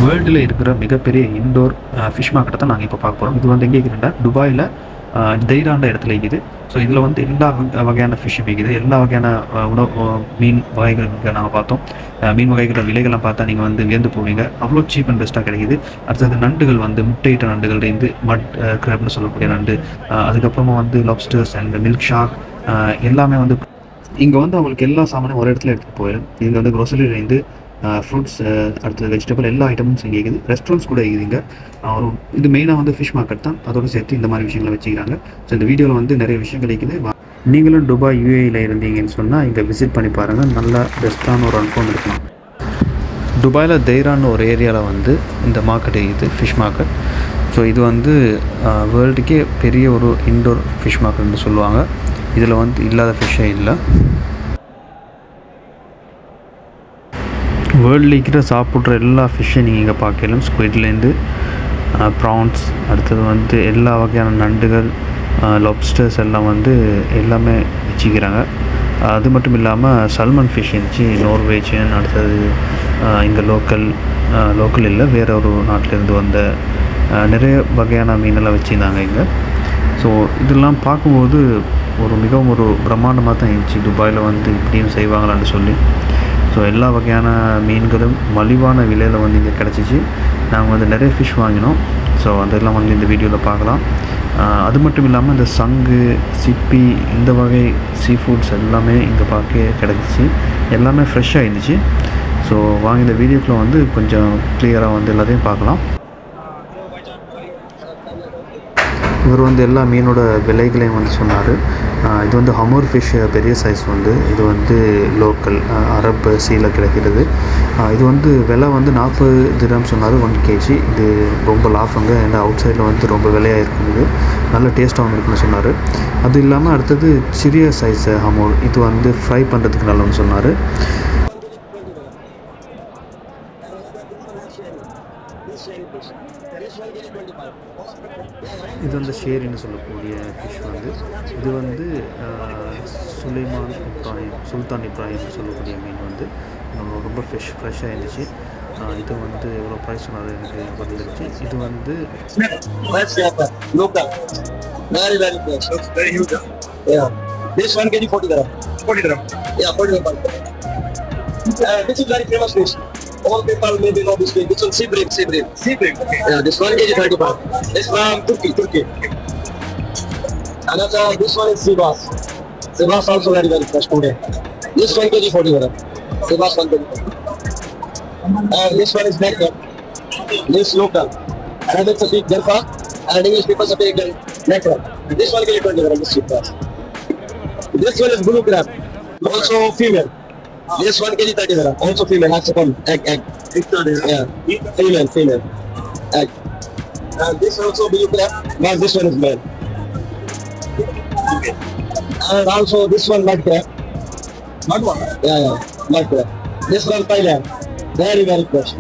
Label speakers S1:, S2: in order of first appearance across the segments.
S1: வேர்ல்டில் இருக்கிற மிகப்பெரிய இண்டோர் ஃபிஷ் மார்க்கெட்டை தான் நாங்கள் இப்போ பார்க்க போகிறோம். இது வந்து எங்கே இருக்குதுன்னா துபாயில் தெய்ரான்ற இடத்துல இருக்குது. ஸோ இதில் வந்து எல்லா வகையான ஃபிஷ்ஷும் இருக்குது. எல்லா வகையான உணவு மீன் வகைகள் நாங்கள் பார்த்தோம். மீன் வகைகளோட விலைகள்லாம் பார்த்தா நீங்கள் வந்து வியந்து போவீங்க. அவ்வளோ சீப் அண்ட் பெஸ்ட்டாக கிடைக்குது. அடுத்தது நண்டுகள் வந்து முட்டையிட்ட நண்டுகள்லேருந்து மட் கிராப்னு சொல்லக்கூடிய நண்டு, அதுக்கப்புறமா வந்து லாப்ஸ்டர்ஸ் அண்ட் மில்க் ஷார்க் எல்லாமே வந்து இங்கே வந்து அவங்களுக்கு எல்லா சாமானும் ஒரு இடத்துல எடுத்துகிட்டு போயிடும். இங்கே வந்து க்ரோசரிலேருந்து ஃப்ரூட்ஸ், அடுத்தது வெஜிடபிள் எல்லா ஐட்டமும் இங்கே இருக்குது. ரெஸ்டாரண்ட்ஸ் கூட இருக்குது இங்கே. ஒரு இது மெயினாக வந்து ஃபிஷ் மார்க்கெட் தான். அதோடு சேர்த்து இந்த மாதிரி விஷயங்களை வச்சுக்கிறாங்க. ஸோ இந்த வீடியோவில் வந்து நிறைய விஷயங்கள் இருக்குது. நீங்களும் துபாய் யூஏயில் இருந்தீங்கன்னு சொன்னால் இங்கே விசிட் பண்ணி பாருங்கள். நல்ல பெஸ்ட்டான ஒரு அனுபவம் இருக்கலாம். துபாயில் தெய்ரான்னு ஒரு ஏரியாவில் வந்து இந்த மார்க்கெட் இருக்குது, ஃபிஷ் மார்க்கெட். ஸோ இது வந்து வேர்ல்டுக்கே பெரிய ஒரு இன்டோர் ஃபிஷ் மார்க்கெட்னு சொல்லுவாங்க. இதில் வந்து இல்லாத ஃபிஷ்ஷே இல்லை. வேர்ல்டில் இருக்கிற சாப்பிட்ற எல்லா ஃபிஷ்ஷையும் நீங்கள் இங்கே பார்க்கலாம். ஸ்குவிட்லேருந்து ப்ரான்ஸ், அடுத்தது வந்து எல்லா வகையான நண்டுகள், லாப்ஸ்டர்ஸ் எல்லாம் வந்து எல்லாமே வச்சுக்கிறாங்க. அது மட்டும் இல்லாமல் சல்மன் ஃபிஷ் இருந்துச்சு, நார்வேஜியன், அடுத்தது இங்கே லோக்கல் இல்லை, வேறு ஒரு நாட்டிலேருந்து வந்த நிறைய வகையான மீனெல்லாம் வச்சுருந்தாங்க இங்கே. ஸோ இதெல்லாம் பார்க்கும்போது மிகவும் ஒரு பிரம்மாண்டமாக தான் இருந்துச்சு. துபாயில் வந்து இப்படியும் செய்வாங்களான்னு சொல்லி. ஸோ எல்லா வகையான மீன்களும் மலிவான விலையில் வந்து இங்கே கிடச்சிச்சு. நாங்கள் வந்து நிறைய ஃபிஷ் வாங்கினோம். ஸோ அதெல்லாம் வந்து இந்த வீடியோவில் பார்க்கலாம். அது மட்டும் இல்லாமல் இந்த சங்கு, சிப்பி, இந்த வகை சீ ஃபுட்ஸ் எல்லாமே இங்கே பார்க்க கிடச்சிச்சு. எல்லாமே ஃப்ரெஷ்ஷாக இருந்துச்சு. ஸோ வாங்கி இந்த வீடியோக்குள்ளே வந்து கொஞ்சம் கிளியராக வந்து எல்லாத்தையும் பார்க்கலாம். இவர் வந்து எல்லா மீனோட விலைகளையும் வந்து சொன்னார். இது வந்து ஹமூர் ஃபிஷ் பெரிய சைஸ் வந்து இது வந்து லோக்கல் அரப் சீல கிடைக்கிறது. இது வந்து விலை வந்து 40 திர்ஹம் சொன்னார் 1 kg. இது ரொம்ப லாஃபங்க. ஏன்னா அவுட் சைடில் வந்து ரொம்ப விலையாக இருக்குது, நல்ல டேஸ்ட்டாகவும் இருக்குன்னு சொன்னார். அது இல்லாமல் அடுத்தது சிறிய சைஸ் ஹமூர், இது வந்து ஃப்ரை பண்ணுறதுக்கு நல்லன்னு சொன்னார். இது வந்து ஷேரின்னு சொல்லக்கூடிய ஃபிஷ் வந்து இது வந்து சுல்தான் இப்ராஹிம் சொல்லக்கூடிய மீன் வந்து ரொம்ப ஃப்ரெஷ்ஷாக இருந்துச்சு. இது வந்து எவ்வளோ ப்ரைஸ் சொன்னார் எனக்கு வந்துருச்சு. இது வந்து
S2: This 1 kg 40 dirham. 40 dirham. Yeah, 40 dirham. This is very famous fish. All people maybe know this fish. This one sea bream. Okay. Yeah, this 1 kg 35. This from Turkey. Another, this one is sea bass. Sea bass also very fresh today. This 1 kg 40 dirham. Sea bass 1 kg. And this one is nectar. This local. Another is a big garfa. And English people say big nectar. This 1 kg 20 dirham. This sea bass. This one is blue crab, also female. This 1 kg 30 dirham, also female. Has to come egg. Yeah, female egg. And this also blue crab, but this one is male. And also this one mud crab. Mud one? Yeah, mud crab. This one Thailand, very fresh.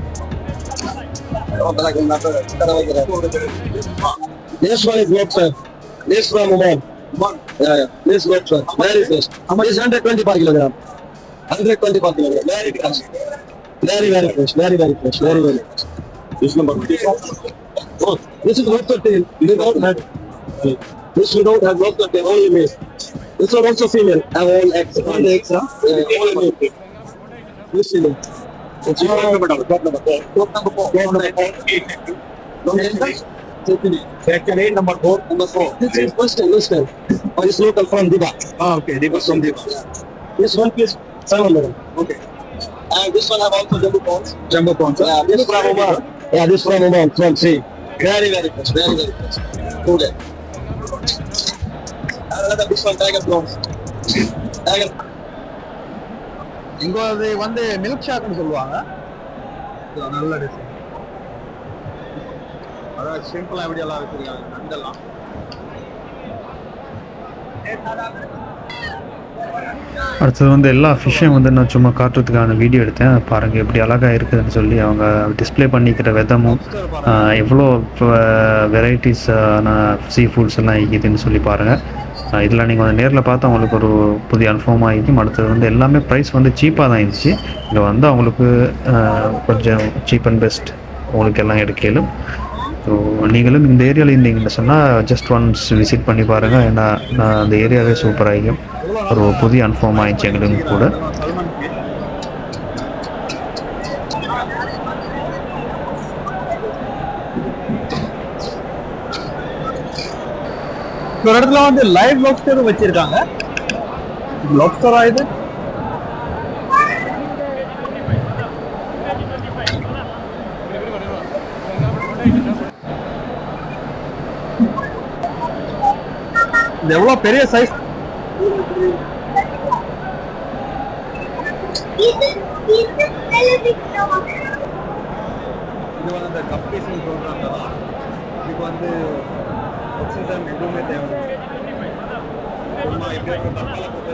S2: This one is lobster. This from Oman. Yeah. This lobster, very fresh. How much is 120 per kilogram? 120 per kilogram. Very fresh. Very fresh. Very fresh. This number. Oh, this is lobster tail. Without head. This we don't have lobster tail, only male. This one also female. Have all eggs. All the eggs, huh? Yeah, all male. This female. It's your number. Top number 4. Section 8, number 4. This is Western. Or is local from Diba. Okay, Diba from Diba. This one piece 700. Okay. And this one have also jumbo prawns. Yeah, this from Oman. Yeah, this from Oman. From sea. Very fresh. Good. Another this one tiger prawns.
S3: இங்க வந்து milk ஷாக்னு சொல்லுவாங்க. நல்ல dish. அதாவது சிம்பிளா எப்படி எல்லாம் வச்சிருக்காங்க நண்டெல்லாம்.
S1: அடுத்தது வந்து எல்லா ஃபிஷ்ஷையும் வந்து நான் சும்மா காட்டுறதுக்கான வீடியோ எடுத்தேன். பாருங்கள் எப்படி அழகாக இருக்குதுன்னு சொல்லி அவங்க டிஸ்பிளே பண்ணிக்கிற விதமும் எவ்வளோ வெரைட்டிஸான சீ ஃபுட்ஸ் எல்லாம் இருக்குதுன்னு சொல்லி பாருங்கள். இதில் நீங்கள் வந்து நேரில் பார்த்தா அவங்களுக்கு ஒரு புதிய அனுபவமாக இருக்கும். அடுத்தது வந்து எல்லாமே ப்ரைஸ் வந்து சீப்பாக தான் இருந்துச்சு. இங்கே வந்து அவங்களுக்கு கொஞ்சம் சீப் அண்ட் பெஸ்ட் உங்களுக்கு எல்லாம் எடுக்கலும். ஸோ நீங்களும் இந்த ஏரியாவில் இருந்தீங்கன்னு சொன்னால் ஜஸ்ட் ஒன்ஸ் விசிட் பண்ணி பாருங்கள். ஏன்னா நான் அந்த ஏரியாவே சூப்பராகிக்கும். ஒரு புதிய அனுபவம் ஆயிடுச்சு எங்களுக்கு கூட.
S3: ஒரு இடத்துல வந்து லைவ் லாப்ஸ்டரும் வச்சிருக்காங்க. லாப்ஸ்டரா இது? இது எவ்வளவு பெரிய சைஸ். இது வந்து அந்த கப்பீஸ்ன்னு சொல்றாங்க. இதுக்கு வந்து ஆக்சிஜன் எதுவுமே தேவை. சும்மா இப்படி ஒரு தக்காளி போட்டு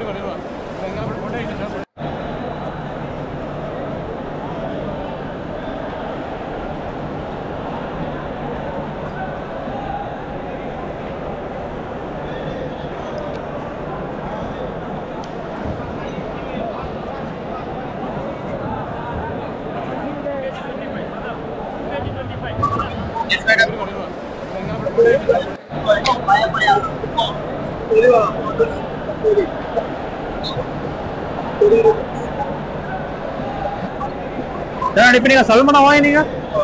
S3: இப்ப நீங்க சல்மனா வாங்கினீங்க?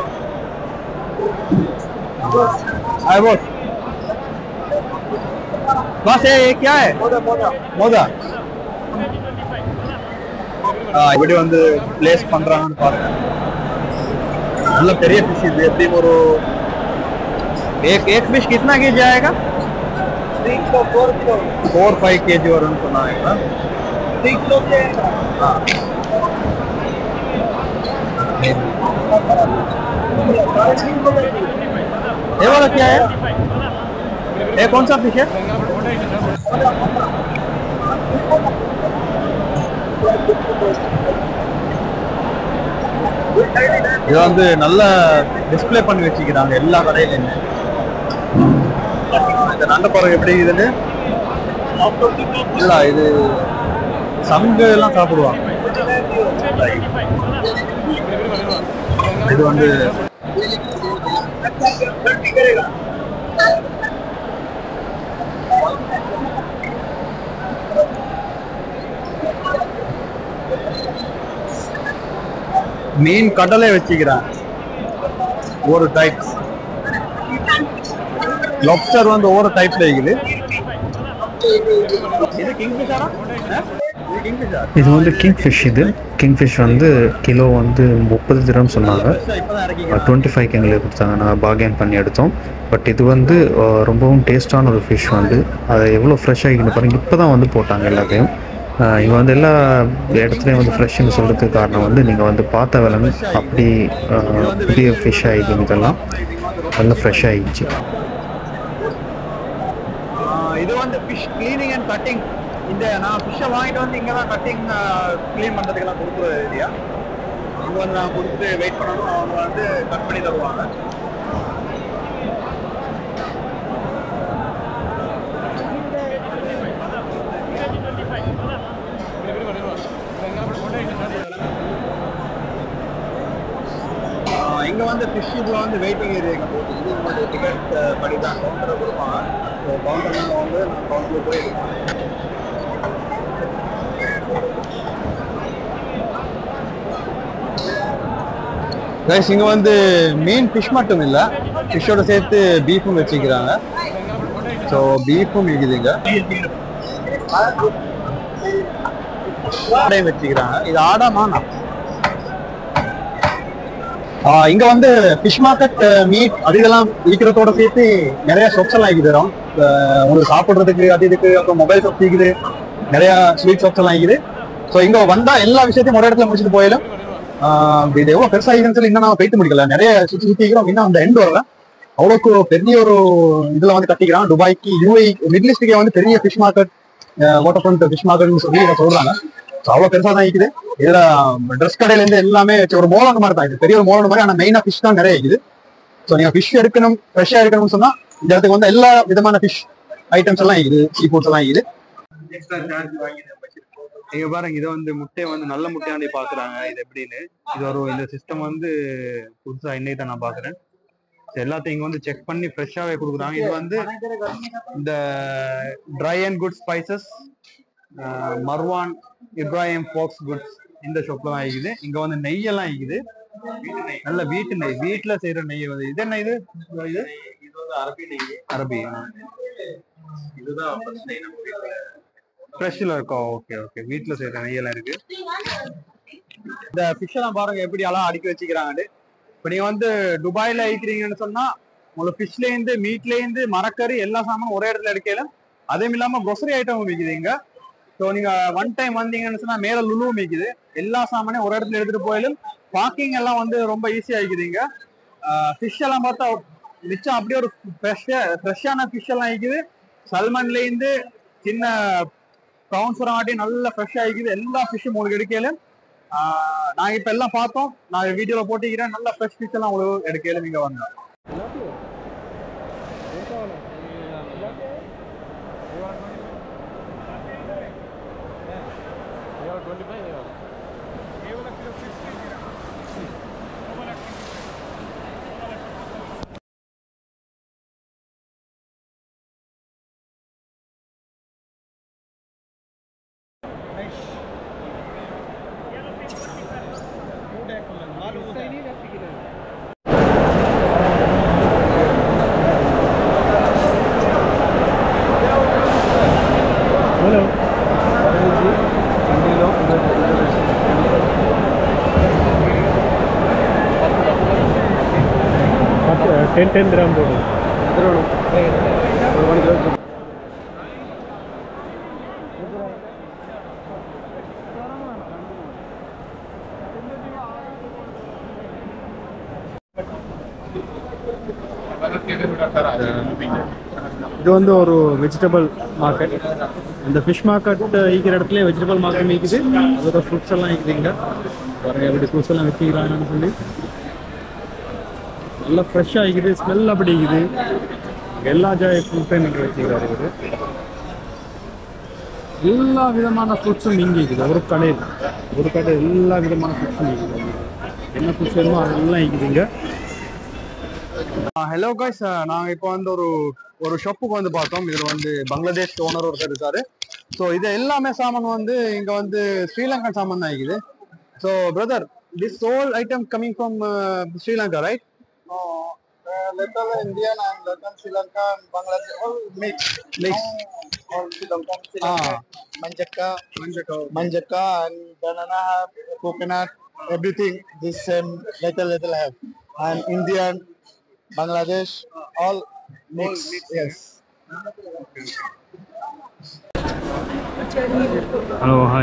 S3: बस ये क्या है? மோதா. இப்படி வந்து பிளேஸ் பண்றாங்கன்னு பாருங்க. நல்ல பெரிய फिश இது. எப்படி ஒரு एक फिश कितना केजी आएगा? 304 किलो 4-5 केजी வரும்னு சொன்னாங்க. 3 किलो के हां. ये वाला क्या है? ये कौन सा फिश है? இது வந்து நல்ல டிஸ்ப்ளே பண்ணி வச்சிருக்காங்க எல்லா கடையிலயுமே. இந்த நண்டப்பறவை எப்படி இதுன்னு இல்ல, இது சங்கு எல்லாம் சாப்பிடுவாங்க. இது வந்து மீன் கடலை வச்சுக்கிறான். ஒரு டைப் லாப்ஸ்டர் வந்து ஒவ்வொரு டைப்ல இருக்குது. இது கிங்ஃபிஷரா?
S1: இது வந்து கிங்ஃபிஷ். இது கிங்ஃபிஷ் வந்து கிலோ வந்து 30 திரம்ஸ் சொன்னாங்க. 25 எங்களுக்கு கொடுத்தாங்க. நான் பார்கெயின் பண்ணி எடுத்தோம். பட் இது வந்து ரொம்பவும் டேஸ்டான ஒரு ஃபிஷ். வந்து அதை எவ்வளோ ஃப்ரெஷ்ஷாக ஆகிக்கணும் பாருங்கள். இப்போ தான் வந்து போட்டாங்க எல்லாத்தையும். இங்கே வந்து எல்லா இடத்துலையும் வந்து ஃப்ரெஷ்ஷுன்னு சொல்கிறதுக்கு காரணம் வந்து நீங்கள் வந்து பார்த்த விலங்கு அப்படி புதிய ஃபிஷ் ஆகிக்கும். இதெல்லாம் நல்லா ஃப்ரெஷ்ஷாக ஆகிடுச்சு.
S3: இது வந்து ஃபிஷ் கிளீனிங் அண்ட் கட்டிங். இந்த நான் ஃபிஷ்ஷை வாங்கிட்டு வந்து இங்கே தான் கட்டிங் க்ளீன் பண்ணுறதுக்கெல்லாம் கொடுக்குற ஏரியா. இங்கே வந்து நான் கொடுத்துட்டு வெயிட் பண்ணணும். அவங்க வந்து கட் பண்ணி தருவாங்க. இங்கே வந்து ஃபிஷ் இதில் வந்து வெயிட்டிங் ஏரியா போட்டு இது வந்து டிக்கெட் படி தான் கவுண்டரை கொடுப்பாங்க. ஸோ கவுண்டர் வந்து நான் கவுண்டரில் போய் கைஸ் இங்கே வந்து மீன் ஃபிஷ் மட்டும் இல்லை, ஃபிஷ்ஷோட சேர்த்து பீஃபும் வச்சுக்கிறாங்க. ஸோ பீஃபும் இருக்குதுங்க, ஆடையும் வச்சுக்கிறாங்க. இது ஆடா மானா. இங்க வந்து ஃபிஷ் மார்க்கெட் மீட் அது இதெல்லாம் விற்கிறதோட சேர்த்து நிறைய ஷாப்ஸ் எல்லாம் இருக்குது. உங்களுக்கு சாப்பிட்றதுக்கு அது இதுக்கு, அப்புறம் மொபைல் ஷாப்ஸ் இருக்குது, நிறைய ஸ்வீட் ஷாப்ஸ் எல்லாம் இருக்குது. ஸோ இங்க வந்தா எல்லா விஷயத்தையும் ஒரு இடத்துல முடிச்சுட்டு போயிடும். இது எவ்வளவு பெருசாகிதுன்னு சொல்லி இன்னும் நான் போயிட்டு முடிக்கல. நிறைய சுற்றி சுற்றிக்கிறோம். இன்னும் அந்த எண்ட் வரல. அவ்வளோக்கு பெரிய ஒரு இதுல வந்து கட்டிக்கிறான். துபாய்க்கு யூஏ மிடில் ஈஸ்டுக்கே வந்து பெரிய fish market, water front fish மார்க்கெட்னு சொல்லி சொல்றாங்க. அவ்வளவு பெருசா தான் இருக்குது. இதுல ட்ரெஸ் கடையில இருந்து எல்லாமே ஒரு மோலான மாதிரி தான் இது. பெரிய ஒரு மோலான மாதிரி. ஆனா மெயினா ஃபிஷ் தான் நிறைய இருக்குது. ஸோ நீங்க ஃபிஷ் எடுக்கணும், ஃப்ரெஷ்ஷா எடுக்கணும்னு சொன்னா இந்த இடத்துக்கு வந்து எல்லா விதமான ஃபிஷ் ஐட்டம்ஸ் எல்லாம் இருக்குது, சீ ஃபுட்ஸ் எல்லாம் இருக்குது. எக்ஸ்ட்ரா சார்ஜ் வாங்கி இங்க பாருங்க, இதை வந்து முட்டையை வந்து நல்ல முட்டையாண்டி பாக்குறாங்க இது எப்படின்னு. இது இந்த சிஸ்டம் வந்து புதுசா இன்னைக்கு தான் நான் பாக்குறேன். எல்லாத்தையும் இங்க வந்து செக் பண்ணி ஃப்ரெஷ்ஷாவே கொடுக்குறாங்க. இது வந்து இந்த dry and good spices Marwan Ibrahim folks goods இந்த ஷாப்ல தான் இருக்குது. இங்க வந்து நெய்யெல்லாம் இருக்குது, நல்ல வீட்டு நெய், வீட்டுல செய்யற நெய். வந்து இது என்ன இது இது வந்து அரபி நெய். அரபி இதுதான் ஃப்ரெஷ்ல இருக்கும். ஓகே ஓகே, வீட்டுல செய்யற நெய்யெல்லாம் இருக்கு. இந்த ஃபிஷ் எல்லாம் பாருங்க எப்படி எல்லாம் அடுக்கி வச்சுக்கிறாங்க. இப்ப நீங்க வந்து துபாயில இருக்கிறீங்கன்னு சொன்னா உங்களுக்கு ஃபிஷ்ல இருந்து மீட்ல இருந்து மரக்கறி எல்லா சாமானும் ஒரே இடத்துல எடுக்கலாம். அதுவும் இல்லாம grocery ஐட்டம் விற்குதுங்க. ஸோ நீங்க ஒன் டைம் வந்தீங்கன்னு சொன்னா மேல லுலு விற்குது, எல்லா சாமானையும் ஒரு இடத்துல எடுத்துட்டு போயிலும். பார்க்கிங் எல்லாம் வந்து ரொம்ப ஈஸியா இருக்குதுங்க. ஃபிஷ் எல்லாம் பார்த்தா மிச்சம் அப்படியே ஒரு ஃப்ரெஷ்ஷான ஃபிஷ் எல்லாம் இருக்குது. சல்மன்ல இருந்து சின்ன ப்ரௌன்ஸ் வராட்டி நல்ல ஃப்ரெஷ்ஷா இருக்குது. எல்லா ஃபிஷ்ஷும் உங்களுக்கு எடுக்கலும். நான் இப்ப எல்லாம் பார்த்தோம், நான் வீடியோல போட்டிக்கிறேன். நல்ல ஃப்ரெஷ் ஃபிஷ் எல்லாம் உங்களுக்கு எடுக்கலும் இங்க வந்தோம்.
S1: Hello. 10 dirham போடு. இது வந்து ஒரு வெஜிடபிள் மார்க்கெட். இந்த ஃபிஷ் மார்க்கெட் இருக்கிற இடத்துல வெஜிடபிள் மார்க்கெட் இருக்குது. அதோட ஃப்ரூட்ஸ் எல்லாம் இருக்குதுங்க. பாருங்க எப்படி ஃப்ரூட்ஸ் எல்லாம் வச்சுக்கிறாங்கன்னு சொல்லி. நல்லா ஃப்ரெஷ்ஷாக இருக்குது, ஸ்மெல் அப்படி இருக்குது. எல்லா ஜாய் ஃப்ரூட்டையும் இங்கே வச்சுக்கிறாரு இவர். எல்லா விதமான ஃப்ரூட்ஸும் இங்கே இருக்குது. ஒரு கடை எல்லா விதமான ஃப்ரூட்ஸும் இருக்குது. என்ன ஃப்ரூட்ஸ் வேணுமோ அதெல்லாம் இருக்குதுங்க.
S3: ஹலோ காய்ஸ், நாங்கள் இப்போ வந்து ஒரு ஷாப்புக்கு வந்து பார்த்தோம். இதில் வந்து பங்களாதேஷ் ஓனர் ஒருத்தர் இருக்காரு. ஸோ இது எல்லாமே சாமான் வந்து இங்கே வந்து ஸ்ரீலங்கன் சாமான் தான் இருக்குது. So brother, this whole item coming from Sri Lanka, right?
S2: Little Indian and little Sri Lanka and Bangladesh, all mix. All Sri Lankan, manjaka and banana have, coconut, everything. This same little have. And Indian, Bangladesh, all mix. Yes.
S1: Hello, hi.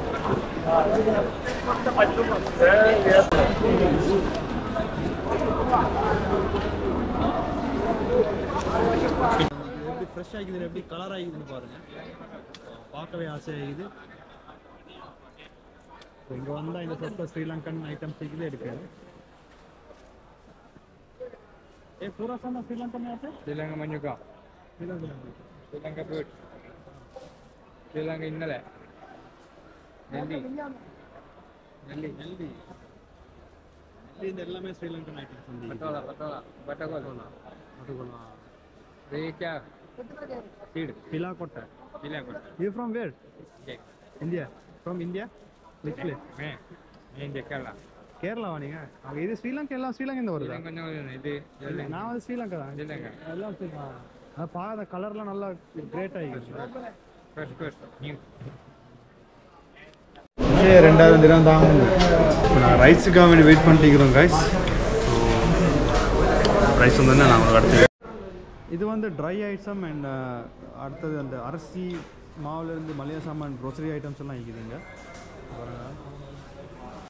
S1: எப்படி fresh ஆகிக்குது, எப்படி colour ஆகிக்குதுன்னு பாருங்க. பார்க்கவே ஆசையாகுது. இங்கே வந்தால் இந்த சொத்த Sri Lankan items இருக்குது எடுக்காது. पूरा सामान श्रीलंका में आते हैं?
S4: श्रीलंका मंजुका, श्रीलंका fruit, श्रीलंका इन्नले, ನೆಲ್ಲಿ
S1: ಇದೆಲ್ಲமே ಶ್ರೀಲಂಕನ್ ಐಟಮ್ಸ್ ఉంది.
S4: ಬಟಗೋಲ ರೇಕ್ಯಾ ಸೀಡ್
S1: ಪಿಲಾಕೊಟ್ಟ. You from where? India. From India? Which place?
S4: India, Kerala.
S1: கேரளாவா நீங்க? இது ஸ்ரீலங்கா, எல்லாம் ஸ்ரீலங்கா வருதா?
S4: இது
S1: நான் வந்து ஸ்ரீலங்கா தான். எல்லாம் பாத கலர்லாம் நல்லா கிரேட் ஆகிடுச்சு.
S3: ரெண்டாவது தினம் தான் நான் ரைஸுக்காக வேண்டி வெயிட் பண்ணிட்டு கைஸ். ரைஸ் வந்து நான் அடுத்து
S1: இது வந்து ட்ரை ஐட்டம் அண்ட் அடுத்தது அந்த அரிசி மாவுலேருந்து மளிகை சாமான் க்ரோசரி ஐட்டம்ஸ் எல்லாம் இருக்குதுங்க.